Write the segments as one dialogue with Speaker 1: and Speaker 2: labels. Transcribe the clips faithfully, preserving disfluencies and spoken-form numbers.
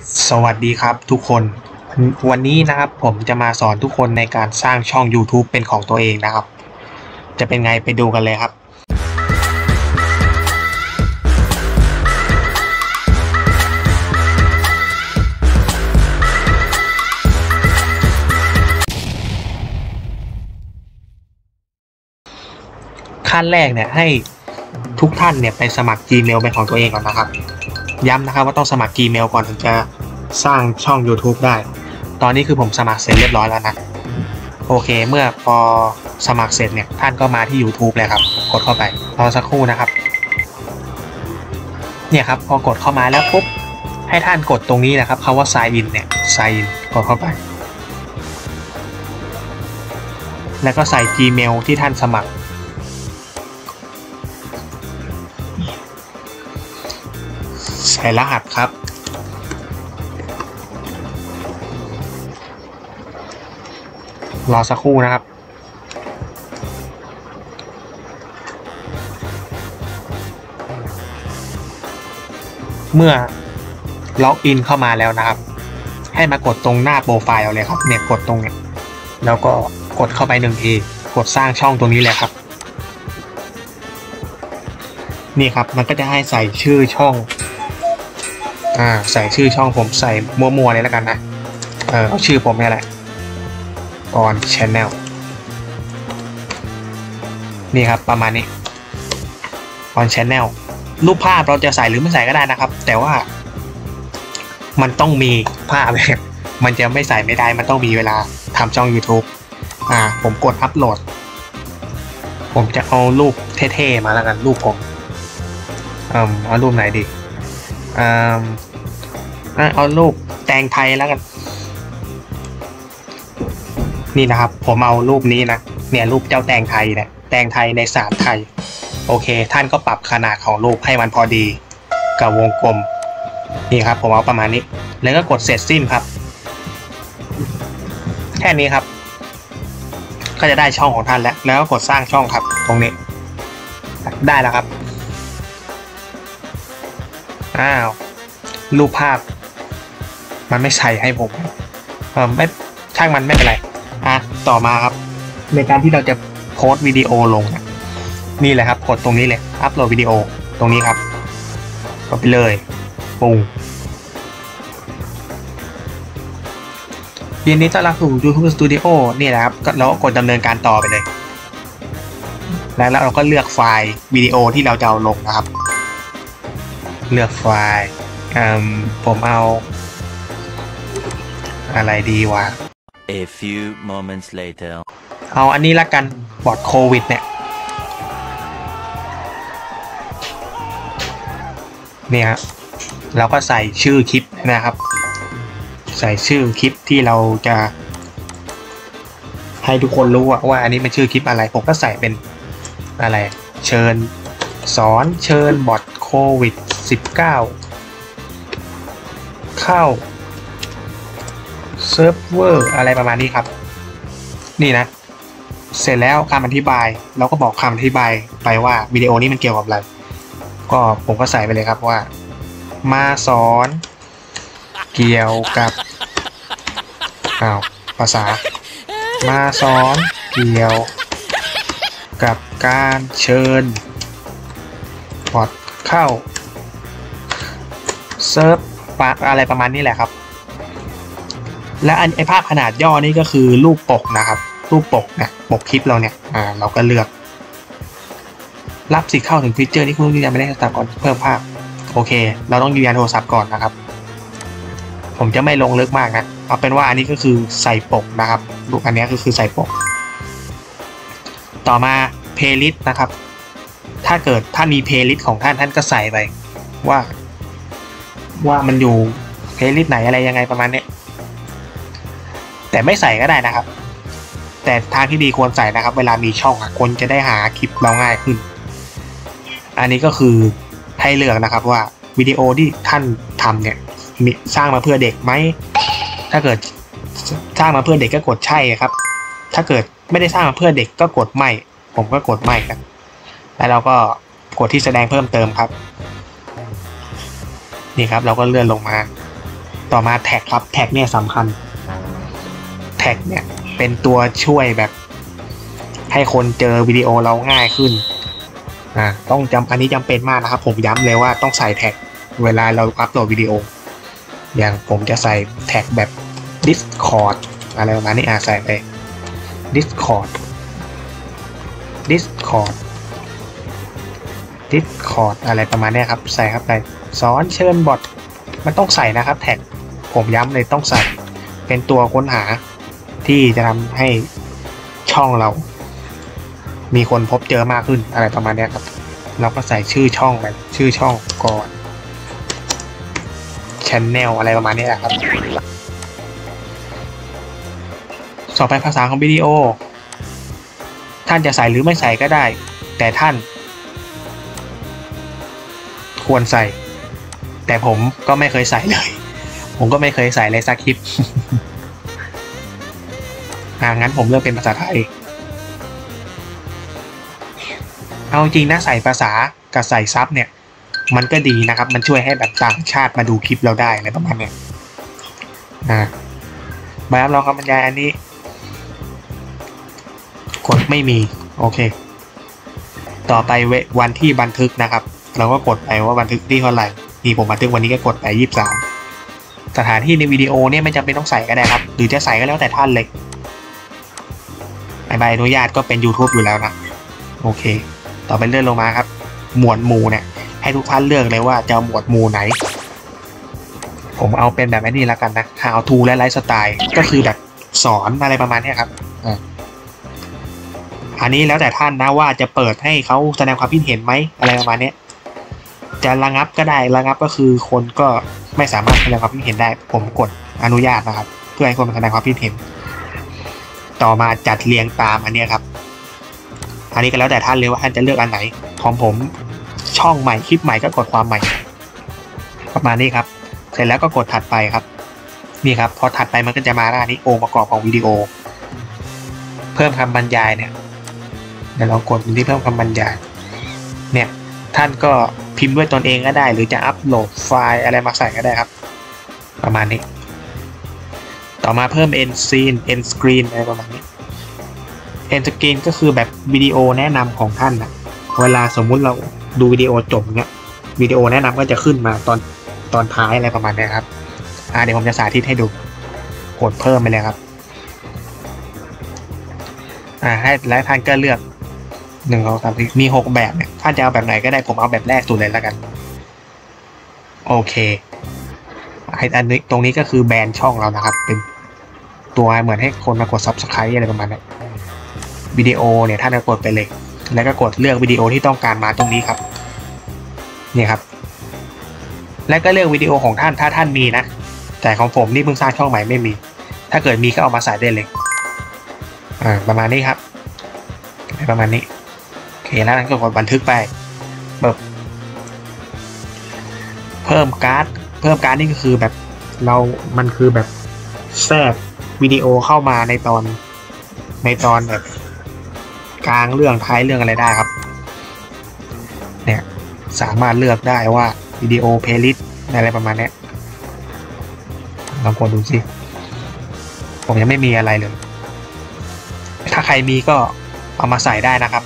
Speaker 1: สวัสดีครับทุกคนวันนี้นะครับผมจะมาสอนทุกคนในการสร้างช่อง YouTube เป็นของตัวเองนะครับจะเป็นไงไปดูกันเลยครับขั้นแรกเนี่ยให้ทุกท่านเนี่ยไปสมัคร Gmail เป็นของตัวเองก่อนนะครับย้ำนะครับว่าต้องสมัคร Gmail ก่อนถึงจะสร้างช่อง YouTube ได้ตอนนี้คือผมสมัครเสร็จเรียบร้อยแล้วนะโอเคเมื่อพอสมัครเสร็จเนี่ยท่านก็มาที่ YouTube เลยครับกดเข้าไปรอสักครู่นะครับเนี่ยครับพอกดเข้ามาแล้วปุ๊บให้ท่านกดตรงนี้นะครับคำว่า sign in เนี่ย sign in กดเข้าไปแล้วก็ใส่ Gmail ที่ท่านสมัครใส่รหัสครับรอสักครู่นะครับเมื่อล็อกอินเข้ามาแล้วนะครับให้มากดตรงหน้าโปรไฟล์เลยครับเนี่ยกดตรงนี้แล้วก็กดเข้าไปหนึ่งทีกดสร้างช่องตรงนี้เลยครับนี่ครับมันก็จะให้ใส่ชื่อช่องอ่าใส่ชื่อช่องผมใส่มัวๆเลยแล้วกันนะเออเอาชื่อผมนี่แหละก่อน Channel นี่ครับประมาณนี้ก่อน Channel รูปภาพเราจะใส่หรือไม่ใส่ก็ได้นะครับแต่ว่ามันต้องมีภาพเลยมันจะไม่ใส่ไม่ได้มันต้องมีเวลาทำช่อง YouTube อ่าผมกดอัปโหลดผมจะเอารูปเท่ๆมาแล้วกันรูปผมอืมเอารูปไหนดีอืมเอารูปแตงไทยแล้วกันนี่นะครับผมเอารูปนี้นะเนี่ยรูปเจ้าแตงไทยเนี่ยแตงไทยในศาสตร์ไทยโอเคท่านก็ปรับขนาดของรูปให้มันพอดีกับวงกลมนี่ครับผมเอาประมาณนี้แล้วก็กดเสร็จสิ้นครับแค่นี้ครับก็จะได้ช่องของท่านแล้วแล้วก็กดสร้างช่องครับตรงนี้ได้แล้วครับอ้าวรูปภาพมันไม่ใส่ให้ผมเออไม่ช่างมันไม่เป็นไรอ่ะต่อมาครับในการที่เราจะโพสต์วิดีโอลงนี่แหละครับกดตรงนี้เลยอัปโหลดวิดีโอตรงนี้ครับกดไปเลยปุ่งยินดีต้อนรับสู่ YouTube Studio นี่แหละครับแล้วก็กดดำเนินการต่อไปเลยแล้วเราก็เลือกไฟล์วิดีโอที่เราจะเอาลงนะครับเลือกไฟล์ผมเอาอะไรดีวะ
Speaker 2: A few moments later
Speaker 1: เอาอันนี้ละกันบอทโควิดเนี่ยเนี่ยเราก็ใส่ชื่อคลิปนะครับใส่ชื่อคลิปที่เราจะให้ทุกคนรู้ว่าอันนี้มันชื่อคลิปอะไรผมก็ใส่เป็นอะไรเชิญสอนเชิญบอทโควิดสิบเก้าเข้าเซิร์ฟเวอร์อะไรประมาณนี้ครับนี่นะเสร็จแล้วคำอธิบายเราก็บอกคำอธิบายไปว่าวิดีโอนี้มันเกี่ยวกับอะไรก็ผมก็ใส่ไปเลยครับว่ามาสอนเกี่ยวกับอ้าวภาษามาสอนเกี่ยวกับการเชิญพอร์ตเข้าเซิร์ฟอะไรประมาณนี้แหละครับและอันไอภาพขนาดย่อนี่ก็คือรูปปกนะครับรูปปกเนี่ยปกคลิปเราเนี่ยอ่าเราก็เลือกรับสิทธิ์เข้าถึงฟีเจอร์ที่คุณยืนยันไม่ได้ก่อนเพิ่มภาพโอเคเราต้องยืนยันโทรศัพท์ก่อนนะครับผมจะไม่ลงลึกมากนะเอาเป็นว่าอันนี้ก็คือใส่ปกนะครับรูปอันนี้ก็คือใส่ปกต่อมาเพลย์ลิสต์นะครับถ้าเกิดท่านมีเพลย์ลิสต์ของท่านท่านก็ใส่ไปว่าว่ามันอยู่เพลย์ลิสต์ไหนอะไรยังไงประมาณนี้แต่ไม่ใส่ก็ได้นะครับแต่ทางที่ดีควรใส่นะครับเวลามีช่องคนจะได้หาคลิปเราง่ายขึ้นอันนี้ก็คือให้เลือกนะครับว่าวิดีโอที่ท่านทำเนี่ยมีสร้างมาเพื่อเด็กไหมถ้าเกิดสร้างมาเพื่อเด็กก็กดใช่ครับถ้าเกิดไม่ได้สร้างมาเพื่อเด็กก็กดไม่ผมก็กดไม่ครับแล้วเราก็กดที่แสดงเพิ่มเติมครับนี่ครับเราก็เลื่อนลงมาต่อมาแท็กครับแท็กเนี่ยสำคัญแท็กเนี่ยเป็นตัวช่วยแบบให้คนเจอวิดีโอเราง่ายขึ้นอ่าต้องจำอันนี้จำเป็นมากนะครับผมย้ำเลยว่าต้องใส่แท็กเวลาเราอัพโหลดวิดีโออย่างผมจะใส่แท็กแบบ Discord อะไรประมาณนี้อ่าใส่ไป Discord Discord Discord อะไรประมาณนี้ครับใส่ครับไปสอนเชิญบอทมันต้องใส่นะครับแท็กผมย้ำเลยต้องใส่เป็นตัวค้นหาที่จะทำให้ช่องเรามีคนพบเจอมากขึ้นอะไรประมาณนี้ครับเราก็ใส่ชื่อช่องไปชื่อช่องก่อน Channel อะไรประมาณนี้แหละครับต่อไปภาษาของวิดีโอท่านจะใส่หรือไม่ใส่ก็ได้แต่ท่านควรใส่แต่ผมก็ไม่เคยใส่เลยผมก็ไม่เคยใส่เลยสักคลิป อ่างั้นผมเลือกเป็นภาษาไทยเอาจริงนะใส่ภาษากับใส่ซับเนี่ยมันก็ดีนะครับมันช่วยให้แบบต่างชาติมาดูคลิปเราได้อะไรประมาณเนี้ยอ่าใบรับรองคำบรรยายอันนี้กดไม่มีโอเคต่อไปวันที่บันทึกนะครับเราก็กดไปว่าบันทึกที่เท่าไหร่นี่ผมบันทึกวันนี้ก็กดไปยี่สิบสามสถานที่ในวิดีโอเนี่ยไม่จำเป็นต้องใส่ก็ได้ครับหรือจะใส่ก็แล้วแต่ท่านเลยใบอนุญาตก็เป็น YouTube อยู่แล้วนะโอเคต่อไปเลื่อนลงมาครับหมวดหมู่เนี่ยให้ทุกท่านเลือกเลยว่าจะเอาหมวดหมู่ไหนผมเอาเป็นแบบนี้แล้วกันนะ How to และ Lifestyle ก็คือแบบสอนอะไรประมาณนี้ครับอันนี้แล้วแต่ท่านนะว่าจะเปิดให้เขาแสดงความคิดเห็นไหมอะไรประมาณนี้จะระงับก็ได้ระงับก็คือคนก็ไม่สามารถแสดงความคิดเห็นได้ผมกดอนุญาตนะครับเพื่อให้คนแสดงความคิดเห็นต่อมาจัดเรียงตามอันนี้ครับอันนี้ก็แล้วแต่ท่านเลยว่าท่านจะเลือกอันไหนของผมช่องใหม่คลิปใหม่ก็กดความใหม่ประมาณนี้ครับเสร็จแล้วก็กดถัดไปครับนี่ครับพอถัดไปมันก็จะมาหน้านี้องค์ประกอบของวิดีโอเพิ่มคำบรรยายเนี่ยเดี๋ยวเรากดที่เพิ่มคำบรรยายเนี่ยท่านก็พิมพ์ด้วยตนเองก็ได้หรือจะอัปโหลดไฟล์อะไรมาใส่ก็ได้ครับประมาณนี้ต่อมาเพิ่ม end scene end screen อะไรประมาณนี้ end screen ก็คือแบบวิดีโอแนะนำของท่านนะเวลาสมมุติเราดูวิดีโอจบเนี้ยวิดีโอแนะนำก็จะขึ้นมาตอนตอนท้ายอะไรประมาณนี้ครับอ่าเดี๋ยวผมจะสาธิตให้ดูกดเพิ่มไปเลยครับอ่าให้แล้วท่านก็เลือกหนึ่งสองสามสี่มีหกแบบเนี่ยท่านจะเอาแบบไหนก็ได้ผมเอาแบบแรกสุดเลยแล้วกันโอเคไอ้อันนี้ตรงนี้ก็คือแบนช่องเรานะครับเป็นตัวเหมือนให้คนมากด ซับสไครบ์ อะไรประมาณนั้นวิดีโอเนี่ยท่านก็กดไปเลยแล้วก็กดเลือกวิดีโอที่ต้องการมาตรงนี้ครับนี่ครับแล้วก็เลือกวิดีโอของท่านถ้าท่านมีนะแต่ของผมนี่เพิ่งสร้างช่องใหม่ไม่มีถ้าเกิดมีก็เอามาใส่ได้เลยอ่าประมาณนี้ครับประมาณนี้โอเคแล้วนั้นก็กดบันทึกไปแบบเพิ่มการ์ดเพิ่มการ์ดนี่ก็คือแบบเรามันคือแบบแทรกวิดีโอเข้ามาในตอนในตอนแบบกลางเรื่องท้ายเรื่องอะไรได้ครับเนี่ยสามารถเลือกได้ว่าวิดีโอเพลย์ลิสต์อะไรประมาณนี้ลองกดดูสิผมยังไม่มีอะไรเลยถ้าใครมีก็เอามาใส่ได้นะครับ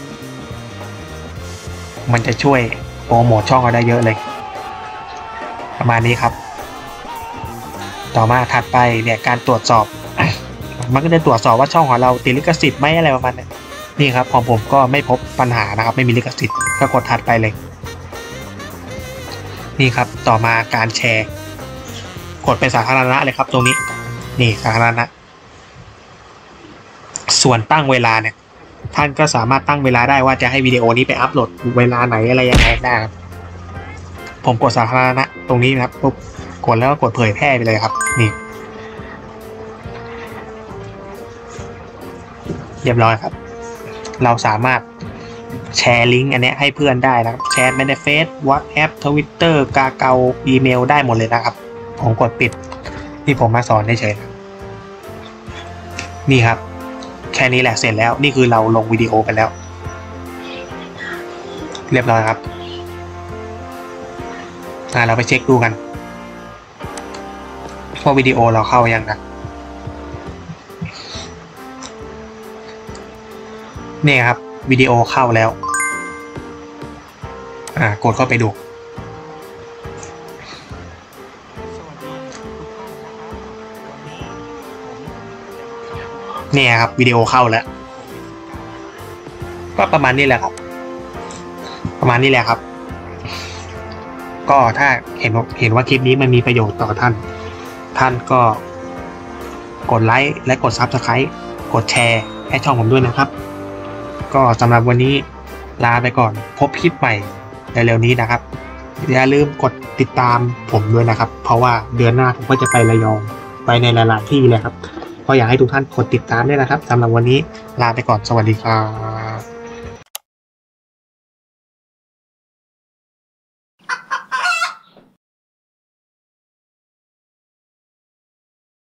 Speaker 1: มันจะช่วยโปรโมทช่องเราได้เยอะเลยประมาณนี้ครับต่อมาถัดไปเนี่ยการตรวจสอบ มันก็จะตรวจสอบว่าช่องของเราติดลิขสิทธิ์ไหมอะไรประมาณนี้นี่ครับของผมก็ไม่พบปัญหานะครับไม่มีลิขสิทธิ์ก็กดถัดไปเลยนี่ครับต่อมาการแชร์กดเป็นสาธารณะเลยครับตรงนี้นี่สาธารณะส่วนตั้งเวลาเนี่ยท่านก็สามารถตั้งเวลาได้ว่าจะให้วิดีโอนี้ไปอัปโหลดเวลาไหนอะไรยังไงได้ครับผมกดสาธารณะตรงนี้นะครับปุ๊บกดแล้วก็กดเผยแพร่ไปเลยครับนี่เรียบร้อยครับเราสามารถแชร์ลิงก์อันนี้ให้เพื่อนได้นะครับแชร์ในเฟซ WhatsApp Twitter กาเกาอีเมลได้หมดเลยนะครับผมกดปิดที่ผมมาสอนเฉยๆนี่ครับแค่นี้แหละเสร็จแล้วนี่คือเราลงวิดีโอไปแล้วเรียบร้อยครับอ่าเราไปเช็คดูกันว่าวิดีโอเราเข้ายังนะเนี่ยครับวิดีโอเข้าแล้วอ่ากดเข้าไปดูเนี่ยครับวิดีโอเข้าแล้วก็ประมาณนี้แหละครับประมาณนี้แหละครับก็ถ้าเห็นเห็นว่าคลิปนี้มันมีประโยชน์ต่อท่านท่านก็กดไลค์และกด ซับสไครบ์ กดแชร์ให้ช่องผมด้วยนะครับก็สำหรับวันนี้ลาไปก่อนพบคลิปใหม่ในเร็วนี้นะครับอย่าลืมกดติดตามผมด้วยนะครับเพราะว่าเดือนหน้าผมก็จะไประยองไปในหลายๆที่เลยครับก็อยากให้ทุกท่านกดติดตามด้วยนะครับสำหรับวันนี้ลาไปก่อนสวัสดีครับ